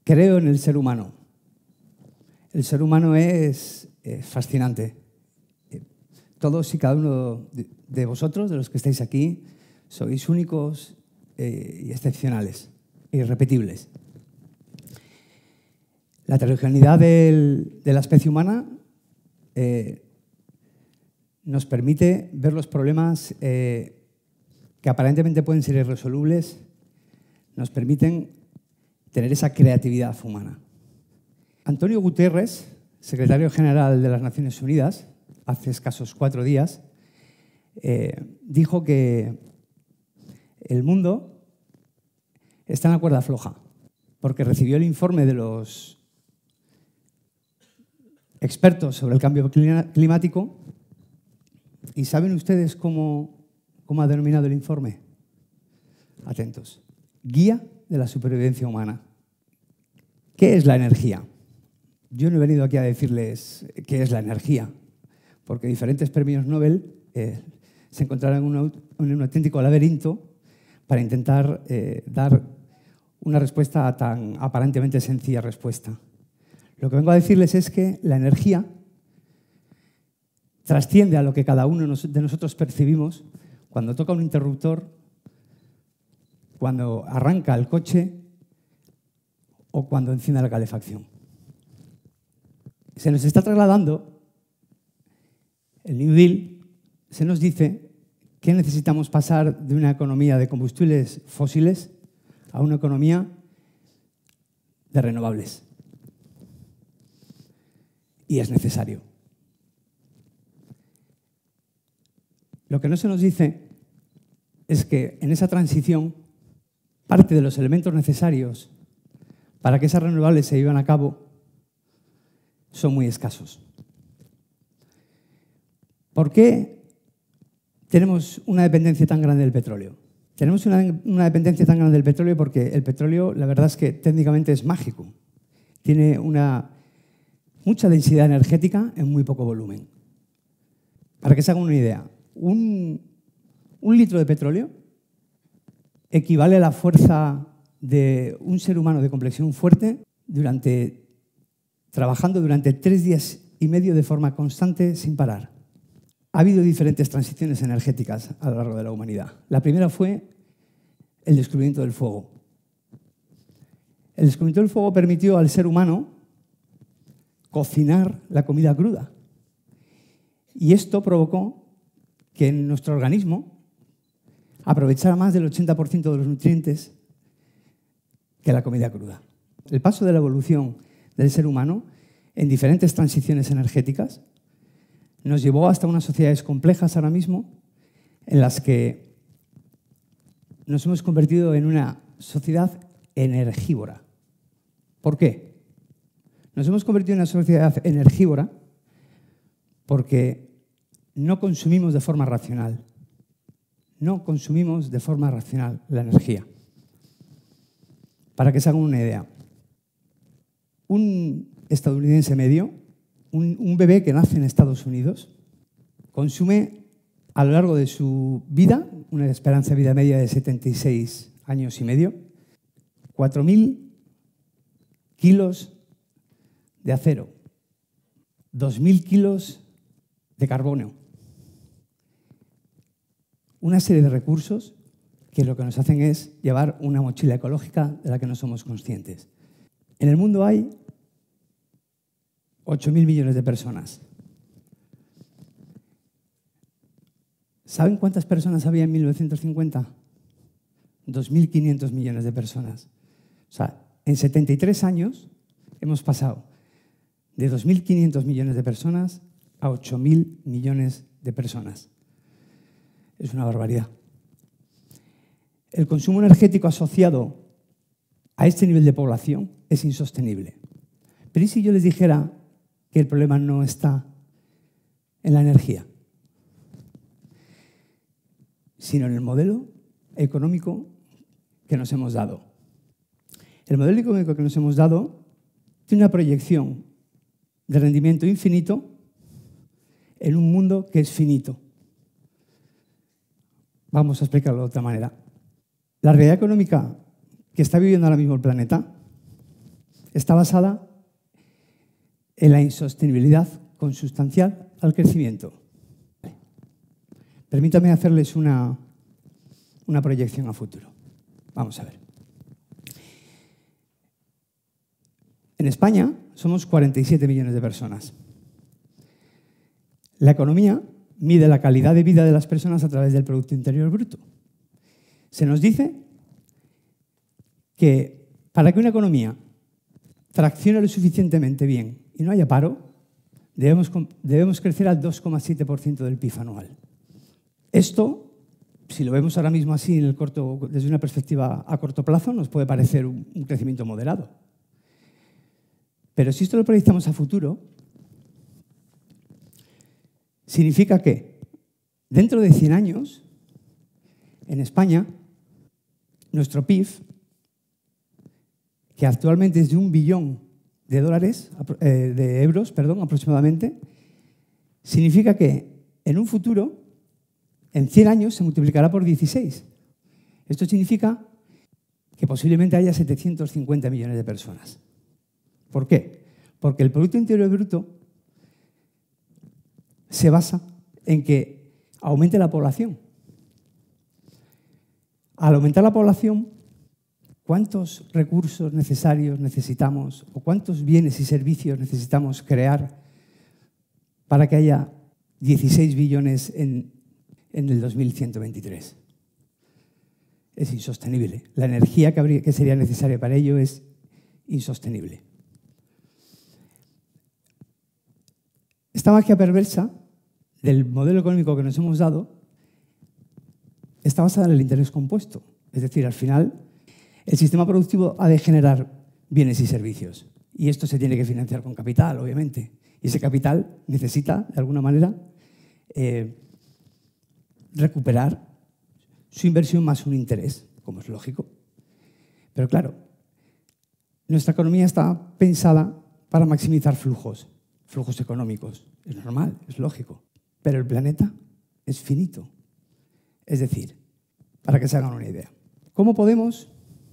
Creo en el ser humano. El ser humano es fascinante. Todos y cada uno de vosotros, de los que estáis aquí, sois únicos y excepcionales, irrepetibles. La heterogeneidad de la especie humana nos permite ver los problemas que aparentemente pueden ser irresolubles, nos permiten tener esa creatividad humana. Antonio Guterres, secretario general de las Naciones Unidas, hace escasos 4 días, dijo que el mundo está en la cuerda floja, porque recibió el informe de los expertos sobre el cambio climático. ¿Y saben ustedes cómo ha denominado el informe? Atentos. Guía de la supervivencia humana. ¿Qué es la energía? Yo no he venido aquí a decirles qué es la energía, porque diferentes premios Nobel se encontraron en un auténtico laberinto para intentar dar una respuesta a tan aparentemente sencilla respuesta. Lo que vengo a decirles es que la energía trasciende a lo que cada uno de nosotros percibimos cuando toca un interruptor, cuando arranca el coche o cuando enciende la calefacción. Se nos está trasladando el New Deal, se nos dice que necesitamos pasar de una economía de combustibles fósiles a una economía de renovables. Y es necesario. Lo que no se nos dice es que en esa transición parte de los elementos necesarios para que esas renovables se lleven a cabo son muy escasos. ¿Por qué tenemos una dependencia tan grande del petróleo? Tenemos una dependencia tan grande del petróleo porque el petróleo, la verdad es que técnicamente es mágico. Tiene mucha densidad energética en muy poco volumen. Para que se hagan una idea, un litro de petróleo equivale a la fuerza de un ser humano de complexión fuerte trabajando durante 3 días y medio de forma constante sin parar. Ha habido diferentes transiciones energéticas a lo largo de la humanidad. La primera fue el descubrimiento del fuego. El descubrimiento del fuego permitió al ser humano cocinar la comida cruda. Y esto provocó que en nuestro organismo aprovechara más del 80% de los nutrientes que la comida cruda. El paso de la evolución del ser humano en diferentes transiciones energéticas nos llevó hasta unas sociedades complejas ahora mismo en las que nos hemos convertido en una sociedad energívora. ¿Por qué? Nos hemos convertido en una sociedad energívora porque no consumimos de forma racional. No consumimos de forma racional la energía. Para que se hagan una idea, un estadounidense medio, un bebé que nace en Estados Unidos, consume a lo largo de su vida, una esperanza de vida media de 76 años y medio, 4.000 kilos de acero, 2.000 kilos de carbono. Una serie de recursos que lo que nos hacen es llevar una mochila ecológica de la que no somos conscientes. En el mundo hay 8.000 millones de personas. ¿Saben cuántas personas había en 1950? 2.500 millones de personas. O sea, en 73 años hemos pasado de 2.500 millones de personas a 8.000 millones de personas. Es una barbaridad. El consumo energético asociado a este nivel de población es insostenible. Pero ¿y si yo les dijera que el problema no está en la energía, sino en el modelo económico que nos hemos dado? El modelo económico que nos hemos dado tiene una proyección de rendimiento infinito en un mundo que es finito. Vamos a explicarlo de otra manera. La realidad económica que está viviendo ahora mismo el planeta está basada en la insostenibilidad consustancial al crecimiento. Permítanme hacerles una proyección a futuro. Vamos a ver. En España somos 47 millones de personas. La economía mide la calidad de vida de las personas a través del Producto Interior Bruto. Se nos dice que para que una economía traccione lo suficientemente bien y no haya paro, debemos crecer al 2,7% del PIB anual. Esto, si lo vemos ahora mismo así desde una perspectiva a corto plazo, nos puede parecer un crecimiento moderado. Pero si esto lo proyectamos a futuro, significa que dentro de 100 años, en España, nuestro PIB, que actualmente es de $1 billón de euros aproximadamente, significa que en un futuro, en 100 años, se multiplicará por 16. Esto significa que posiblemente haya 750 millones de personas. ¿Por qué? Porque el Producto Interior Bruto se basa en que aumente la población. Al aumentar la población, ¿cuántos recursos necesarios necesitamos o cuántos bienes y servicios necesitamos crear para que haya 16 billones en el 2123? Es insostenible. La energía que sería necesaria para ello es insostenible. Esta magia perversa del modelo económico que nos hemos dado está basada en el interés compuesto. Es decir, al final, el sistema productivo ha de generar bienes y servicios. Y esto se tiene que financiar con capital, obviamente. Y ese capital necesita, de alguna manera, recuperar su inversión más un interés, como es lógico. Pero claro, nuestra economía está pensada para maximizar flujos económicos. Es normal, es lógico. Pero el planeta es finito. Es decir, para que se hagan una idea, ¿cómo podemos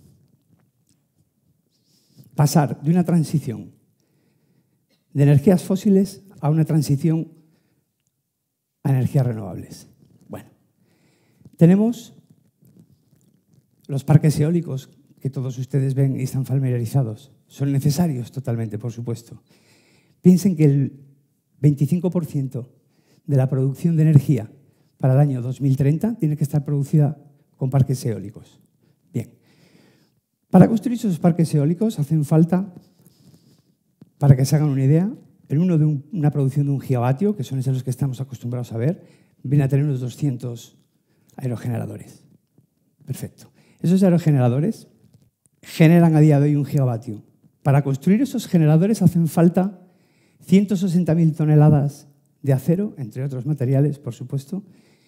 pasar de una transición de energías fósiles a una transición a energías renovables? Bueno, tenemos los parques eólicos que todos ustedes ven y están familiarizados. Son necesarios totalmente, por supuesto. Piensen que el 25% de la producción de energía para el año 2030 tiene que estar producida con parques eólicos. Bien. Para construir esos parques eólicos hacen falta, para que se hagan una idea, una producción de 1 gigavatio, que son esos los que estamos acostumbrados a ver, viene a tener unos 200 aerogeneradores. Perfecto. Esos aerogeneradores generan a día de hoy 1 gigavatio. Para construir esos generadores hacen falta 160.000 toneladas de acero, entre otros materiales, por supuesto,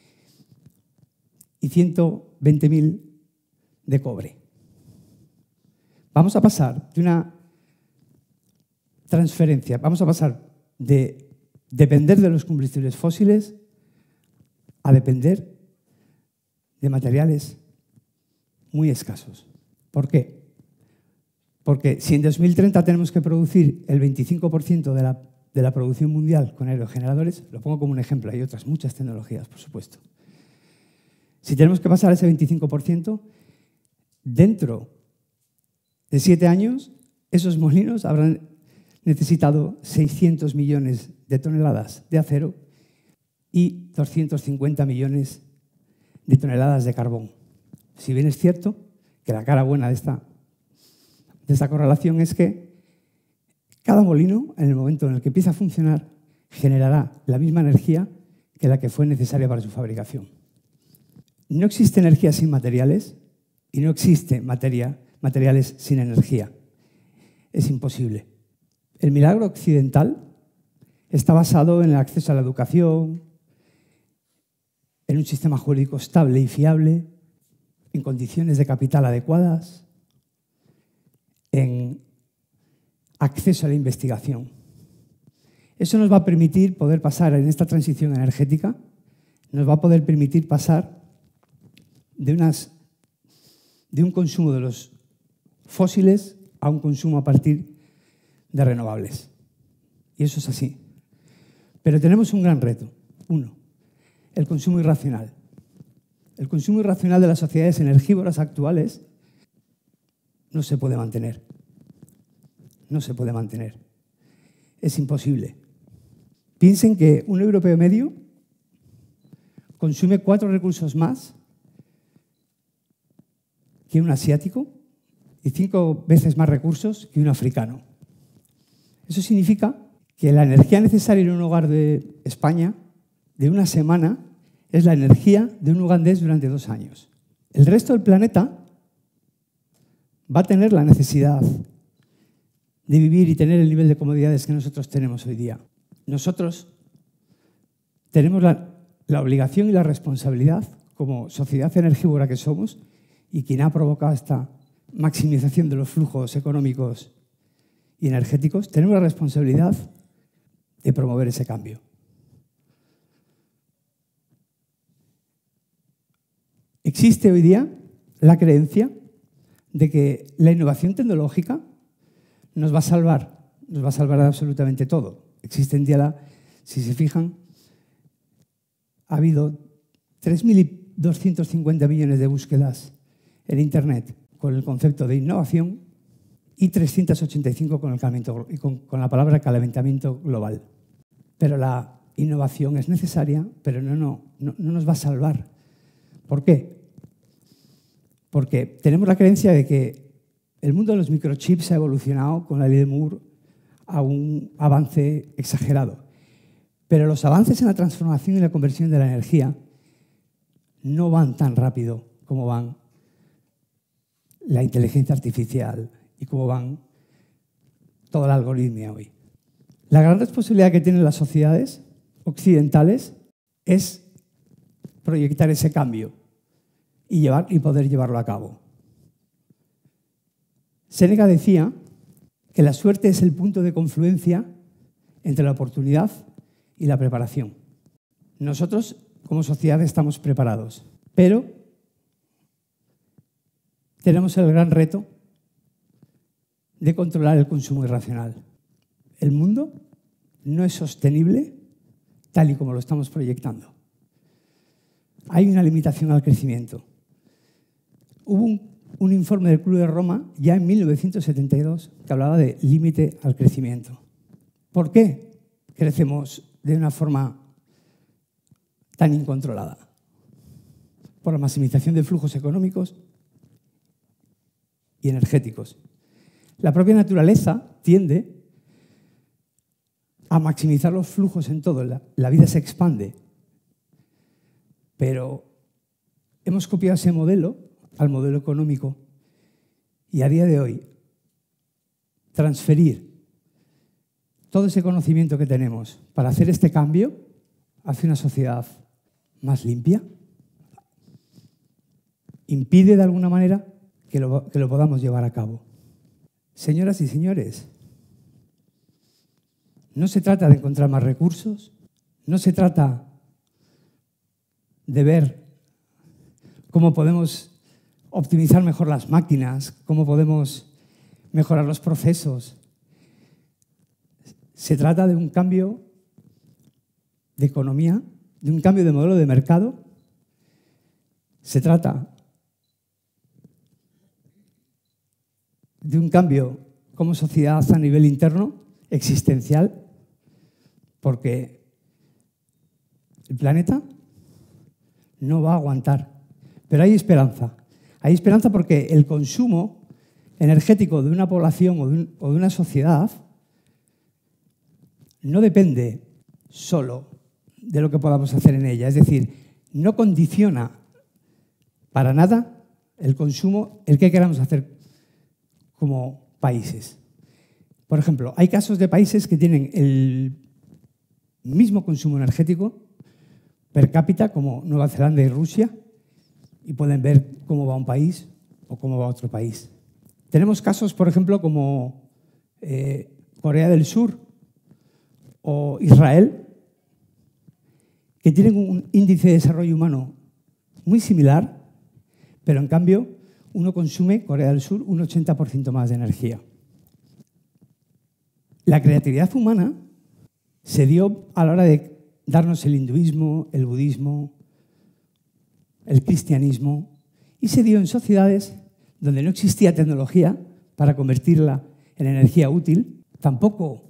y 120.000 de cobre. Vamos a pasar de una transferencia, vamos a pasar de depender de los combustibles fósiles a depender de materiales muy escasos. ¿Por qué? Porque si en 2030 tenemos que producir el 25% de la producción mundial con aerogeneradores, lo pongo como un ejemplo, hay otras muchas tecnologías, por supuesto. Si tenemos que pasar ese 25%, dentro de 7 años, esos molinos habrán necesitado 600 millones de toneladas de acero y 250 millones de toneladas de carbón. Si bien es cierto que la cara buena de esta correlación es que cada molino, en el momento en el que empieza a funcionar, generará la misma energía que la que fue necesaria para su fabricación. No existe energía sin materiales y no existe materiales sin energía. Es imposible. El milagro occidental está basado en el acceso a la educación, en un sistema jurídico estable y fiable, en condiciones de capital adecuadas, en acceso a la investigación. Eso nos va a permitir poder pasar en esta transición energética, nos va a poder permitir pasar de un consumo de los fósiles a un consumo a partir de renovables. Y eso es así. Pero tenemos un gran reto. Uno, el consumo irracional. El consumo irracional de las sociedades energívoras actuales no se puede mantener. No se puede mantener. Es imposible. Piensen que un europeo medio consume 4 recursos más que un asiático y 5 veces más recursos que un africano. Eso significa que la energía necesaria en un hogar de España de una semana es la energía de un ugandés durante 2 años. El resto del planeta va a tener la necesidad de vivir y tener el nivel de comodidades que nosotros tenemos hoy día. Nosotros tenemos la obligación y la responsabilidad, como sociedad energívora que somos, y quien ha provocado esta maximización de los flujos económicos y energéticos, tenemos la responsabilidad de promover ese cambio. Existe hoy día la creencia de que la innovación tecnológica nos va a salvar de absolutamente todo. Existen ya, si se fijan, ha habido 3.250 millones de búsquedas en Internet con el concepto de innovación y 385 con la palabra calentamiento global. Pero la innovación es necesaria, pero no nos va a salvar. ¿Por qué? Porque tenemos la creencia de que el mundo de los microchips ha evolucionado con la ley de Moore a un avance exagerado. Pero los avances en la transformación y la conversión de la energía no van tan rápido como van la inteligencia artificial y como van toda la algoritmia hoy. La gran responsabilidad que tienen las sociedades occidentales es proyectar ese cambio y poder llevarlo a cabo. Séneca decía que la suerte es el punto de confluencia entre la oportunidad y la preparación. Nosotros, como sociedad, estamos preparados, pero tenemos el gran reto de controlar el consumo irracional. El mundo no es sostenible tal y como lo estamos proyectando. Hay una limitación al crecimiento. Hubo un informe del Club de Roma ya en 1972 que hablaba de límite al crecimiento. ¿Por qué crecemos de una forma tan incontrolada? Por la maximización de flujos económicos y energéticos. La propia naturaleza tiende a maximizar los flujos en todo. La vida se expande. Pero hemos copiado ese modelo al modelo económico y a día de hoy transferir todo ese conocimiento que tenemos para hacer este cambio hacia una sociedad más limpia impide de alguna manera que lo podamos llevar a cabo. Señoras y señores, no se trata de encontrar más recursos, no se trata de ver cómo podemos optimizar mejor las máquinas, cómo podemos mejorar los procesos. Se trata de un cambio de economía, de un cambio de modelo de mercado. Se trata de un cambio como sociedad a nivel interno, existencial, porque el planeta no va a aguantar. Pero hay esperanza. Hay esperanza porque el consumo energético de una población o de una sociedad no depende solo de lo que podamos hacer en ella. Es decir, no condiciona para nada el consumo, el que queramos hacer como países. Por ejemplo, hay casos de países que tienen el mismo consumo energético per cápita como Nueva Zelanda y Rusia y pueden ver cómo va un país o cómo va otro país. Tenemos casos, por ejemplo, como Corea del Sur o Israel, que tienen un índice de desarrollo humano muy similar, pero en cambio uno consume, Corea del Sur, un 80% más de energía. La creatividad humana se dio a la hora de darnos el hinduismo, el budismo, el cristianismo, y se dio en sociedades donde no existía tecnología para convertirla en energía útil, tampoco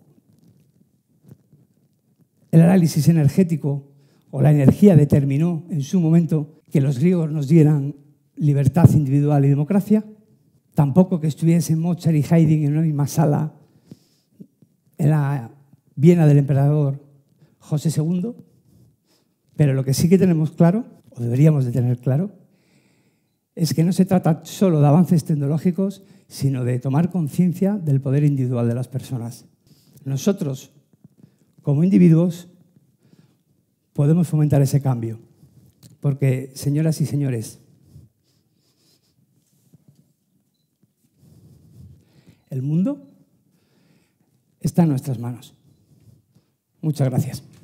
el análisis energético o la energía determinó en su momento que los griegos nos dieran libertad individual y democracia, tampoco que estuviesen Mozart y Haydn en una misma sala en la Viena del emperador José II, pero lo que sí que tenemos claro, o deberíamos de tener claro, es que no se trata solo de avances tecnológicos, sino de tomar conciencia del poder individual de las personas. Nosotros, como individuos, podemos fomentar ese cambio, porque, señoras y señores, el mundo está en nuestras manos. Muchas gracias.